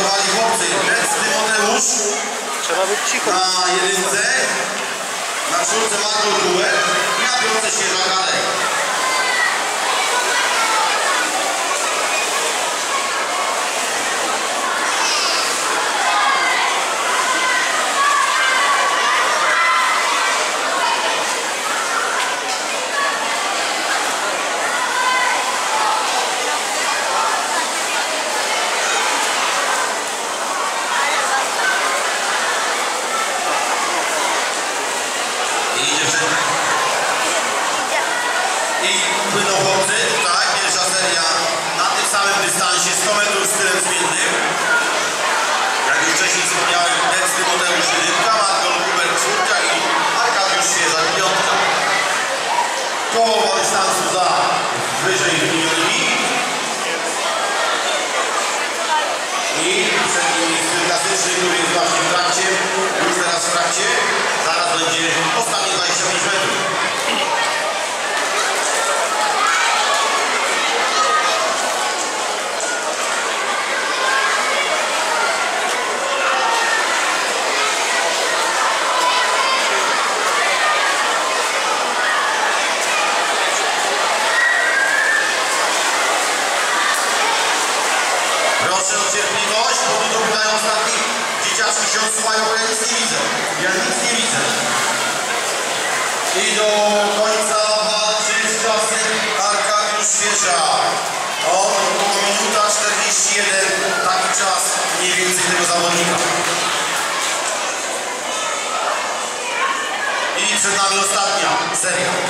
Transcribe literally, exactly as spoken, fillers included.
wystartowali chłopcy. Lecny Tymoteusz. Trzeba być cicho. Na jedynce. Na czwórce Marko Kuber. I na piątce Świeża Kalej. I płyną chłopcy, tutaj pierwsza seria na tym samym dystansie sto metrów z stylem zmiennym. Jak już wcześniej wspomniałem, Lecny Tymoteusz jedynka, Marko Kuber czwórka i Arkadiusz Świeżak piątka. Połowa dystansu za wyżej wymienionymi. I przed nimi styl klasyczny, który jest właśnie w trakcie, już teraz w trakcie. Zaraz będzie ostatnie dwadzieścia pięć metrów. Proszę o cierpliwość, bo tu dobywają ostatni dzieciaczki się odsuwają, bo ja nic nie widzę. Ja nic nie widzę. I do końca walczy z czasem Arkadiusz Świeżak. On około minuta czterdzieści jeden, taki czas mniej więcej tego zawodnika. I przed nami ostatnia seria.